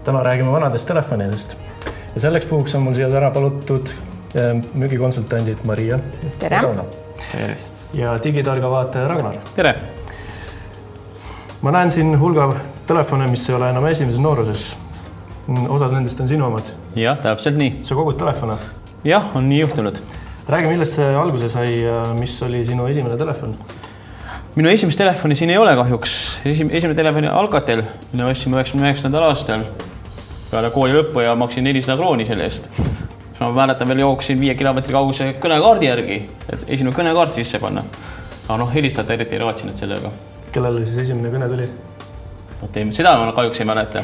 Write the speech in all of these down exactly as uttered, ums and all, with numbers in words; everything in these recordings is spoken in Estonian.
täna räägime vanadest telefonidest. Ja selleks puhuks on mul siia täna palutud müügikonsultandid Maria. Tere. Tervist. Ja digitarga vaataja Ragnar. Tere. Ma näen siin hulga telefone, mis ei ole enam esimeses nooruses. Osad nendest on sinu omad. Jah, täpselt nii. Sa kogud telefone? Jah, on nii juhtunud. Räägi, millest see alguse sai ja mis oli sinu esimene telefon? Minu esimest telefoni siin ei ole kahjuks. Esimene telefoni Alcatel, mille ostsime üheksakümne üheksandal aastal peale kooli lõppu ja maksin nelisada krooni selle eest. Ma mäletan veel jooksin viie kilomeetri kauguse kõnekaardi järgi, et esimene kõnekaart sisse panna. Aga noh, helistada eriti ei raatsinud sellega. Kellele siis esimene kõne tuli? Seda ma kahjuks ei mäleta.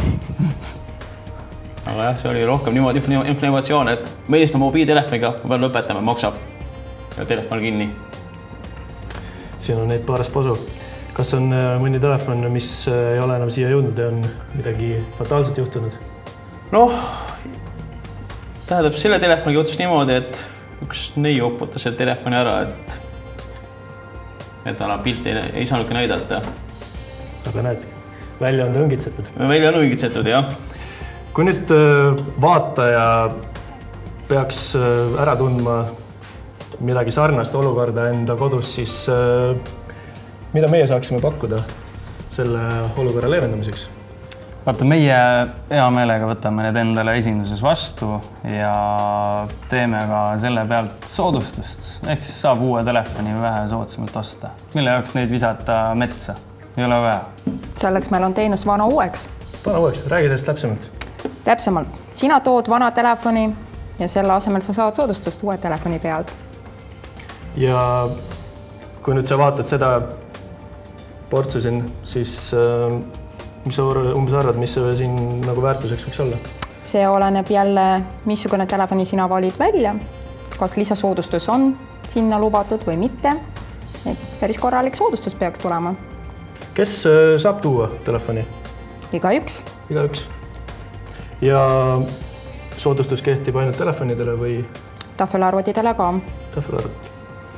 Aga jah, see oli rohkem niimoodi innovatsioon, et meelista mobiiltelefoniga, kui peal lõpetame, maksab ja telefon kinni. Siin on neid paarast posu. Kas on mõni telefon, mis ei ole enam siia jõudnud ja on midagi fataalselt juhtunud? Noh, tähendab, selle telefoniga juhtus niimoodi, et üks neiu oputas selle telefoni ära, et, et täna pilti ei, ei saanudki näidata. Aga näed, välja on ta õngitsetud. Välja on õngitsetud, jah. Kui nüüd vaataja peaks ära tundma midagi sarnast olukorda enda kodus, siis mida meie saaksime pakkuda selle olukorra leevendamiseks? Vaata, meie hea meelega võtame need endale esinduses vastu ja teeme ka selle pealt soodustust. Ehk siis saab uue telefoni vähe soodsamalt osta. Mille jaoks neid visata metsa? Ei ole vaja. Selleks meil on teenus vana uueks. Vana uueks, räägi sellest täpsemalt. Täpsemalt, sina tood vana telefoni ja selle asemel sa saad soodustust uue telefoni pealt. Ja kui nüüd sa vaatad seda portsu siin, siis mis sa umbes arvad, mis see siin nagu väärtuseks võiks olla? See oleneb jälle, missugune telefoni sina valid välja, kas lisasoodustus on sinna lubatud või mitte. Päris korralik soodustus peaks tulema. Kes saab tuua telefoni? Iga üks. Iga üks. Ja soodustus kehtib ainult telefonidele või? Tahvelarvutidele ka. Tahvelarvutid.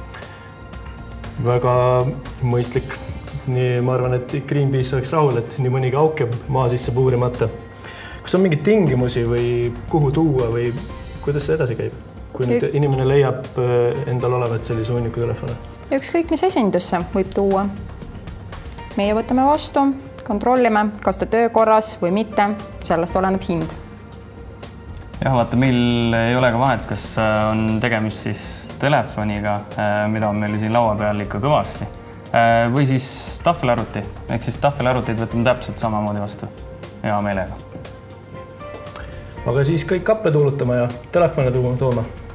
Väga mõistlik. Nii, ma arvan, et Greenpeace oleks rahul, et nii mõnigi auk jääb maa sisse puurimata. Kas on mingeid tingimusi või kuhu tuua või kuidas see edasi käib? Kui nüüd inimene leiab endal olevat sellise hunniku telefone? Ükskõik mis esindusse võib tuua. Meie võtame vastu. Kontrollime, kas ta töökorras või mitte, sellest oleneb hind. Jah, vaata, meil ei ole ka vahet, kas on tegemist siis telefoniga, mida on meil siin laua peal ikka kõvasti, või siis tahvelarvuti. Ehk siis tahvelarvuteid võtame täpselt samamoodi vastu hea meelega. Aga siis kõik kappe tuulutama ja telefone tooma.